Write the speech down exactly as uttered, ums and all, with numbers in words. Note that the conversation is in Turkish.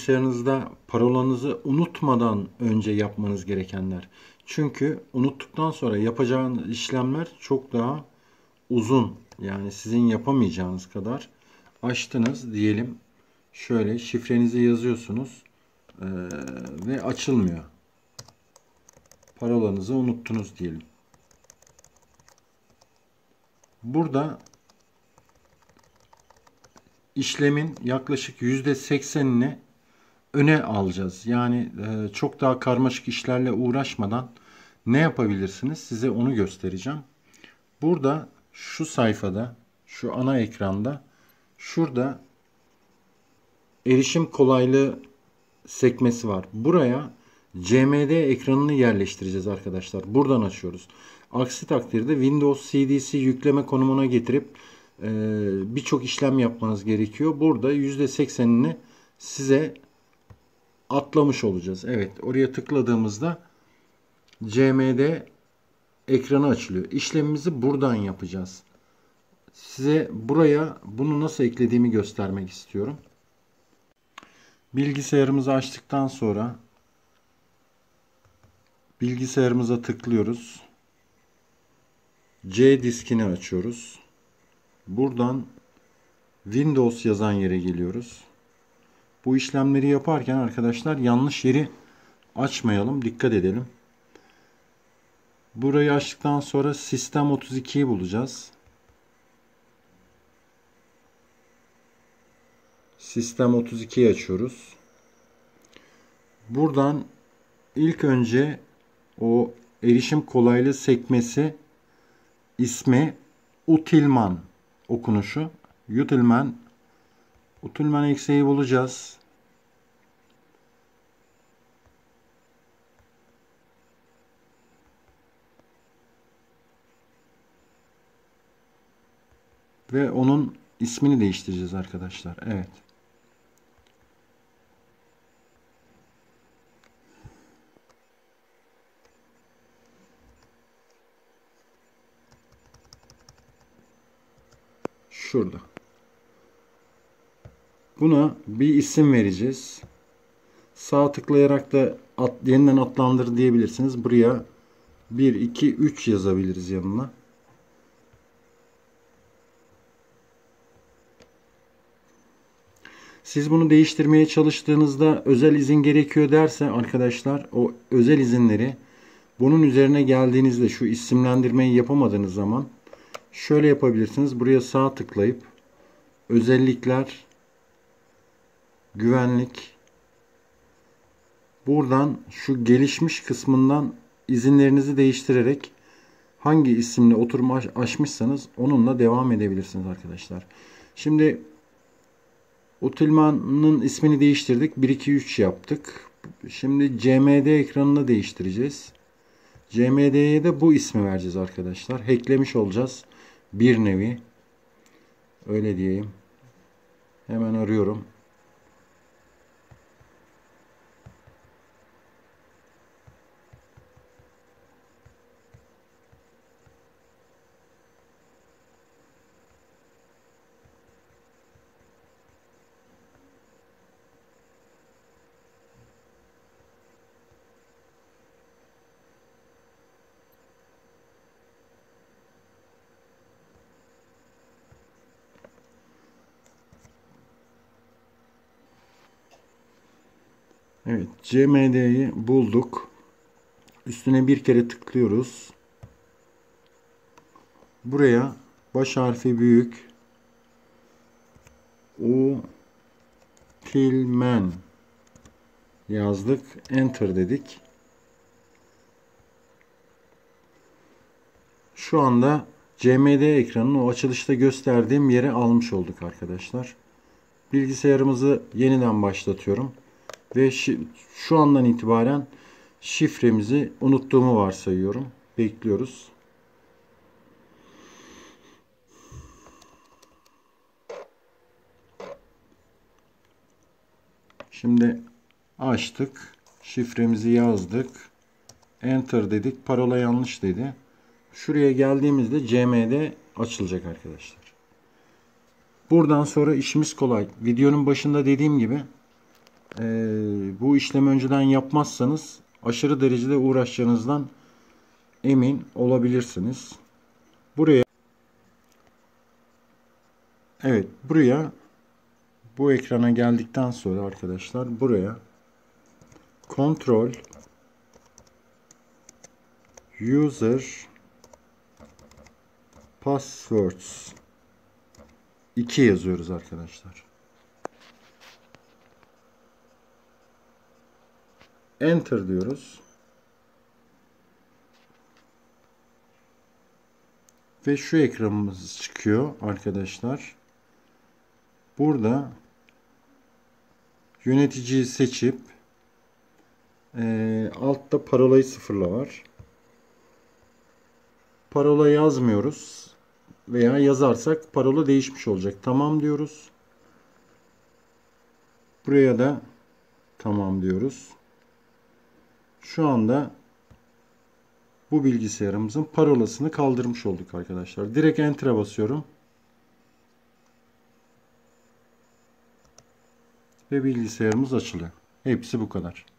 bilgisayarınızda parolanızı unutmadan önce yapmanız gerekenler. Çünkü unuttuktan sonra yapacağınız işlemler çok daha uzun. Yani sizin yapamayacağınız kadar. Açtınız diyelim. Şöyle şifrenizi yazıyorsunuz ee, ve açılmıyor. Parolanızı unuttunuz diyelim. Burada işlemin yaklaşık yüzde seksenini öne alacağız. Yani e, çok daha karmaşık işlerle uğraşmadan ne yapabilirsiniz? Size onu göstereceğim. Burada şu sayfada, şu ana ekranda, şurada erişim kolaylığı sekmesi var. Buraya C M D ekranını yerleştireceğiz arkadaşlar. Buradan açıyoruz. Aksi takdirde Windows C D C yükleme konumuna getirip e, birçok işlem yapmanız gerekiyor. Burada yüzde seksenini size atlamış olacağız. Evet, oraya tıkladığımızda C M D ekranı açılıyor. İşlemimizi buradan yapacağız. Size buraya bunu nasıl eklediğimi göstermek istiyorum. Bilgisayarımızı açtıktan sonra bilgisayarımıza tıklıyoruz. C diskini açıyoruz. Buradan Windows yazan yere geliyoruz. Bu işlemleri yaparken arkadaşlar yanlış yeri açmayalım. Dikkat edelim. Burayı açtıktan sonra Sistem otuz ikiyi bulacağız. Sistem otuz ikiyi açıyoruz. Buradan ilk önce o erişim kolaylığı sekmesi ismi Utilman okunuşu. Utilman Utilman ekseği bulacağız. Ve onun ismini değiştireceğiz arkadaşlar. Evet. Şurada. Buna bir isim vereceğiz. Sağ tıklayarak da at, yeniden adlandır diyebilirsiniz. Buraya bir, iki, üç yazabiliriz yanına. Siz bunu değiştirmeye çalıştığınızda özel izin gerekiyor derse arkadaşlar, o özel izinleri bunun üzerine geldiğinizde şu isimlendirmeyi yapamadığınız zaman şöyle yapabilirsiniz. Buraya sağ tıklayıp özellikler, güvenlik, buradan şu gelişmiş kısmından izinlerinizi değiştirerek hangi isimle oturum açmışsanız onunla devam edebilirsiniz arkadaşlar. Şimdi Utilman'ın ismini değiştirdik. bir, iki, üç yaptık. Şimdi C M D ekranını değiştireceğiz. C M D'ye de bu ismi vereceğiz arkadaşlar. Hacklemiş olacağız. Bir nevi. Öyle diyeyim. Hemen arıyorum. Evet, C M D'yi bulduk. Üstüne bir kere tıklıyoruz. Buraya baş harfi büyük Utilman yazdık. Enter dedik. Şu anda C M D ekranını o açılışta gösterdiğim yere almış olduk arkadaşlar. Bilgisayarımızı yeniden başlatıyorum. Ve şu andan itibaren şifremizi unuttuğumu varsayıyorum. Bekliyoruz. Şimdi açtık. Şifremizi yazdık. Enter dedik. Parola yanlış dedi. Şuraya geldiğimizde C M D açılacak arkadaşlar. Buradan sonra işimiz kolay. Videonun başında dediğim gibi e, bu işlemi önceden yapmazsanız aşırı derecede uğraşacağınızdan emin olabilirsiniz. Buraya evet buraya bu ekrana geldikten sonra arkadaşlar buraya Control User Passwords iki yazıyoruz arkadaşlar. Enter diyoruz. Ve şu ekranımız çıkıyor arkadaşlar. Burada yöneticiyi seçip e, altta parolayı sıfırla var. Parola yazmıyoruz. Veya yazarsak parola değişmiş olacak. Tamam diyoruz. Buraya da tamam diyoruz. Şu anda bu bilgisayarımızın parolasını kaldırmış olduk arkadaşlar. Direkt Enter'a basıyorum. Ve bilgisayarımız açılıyor. Hepsi bu kadar.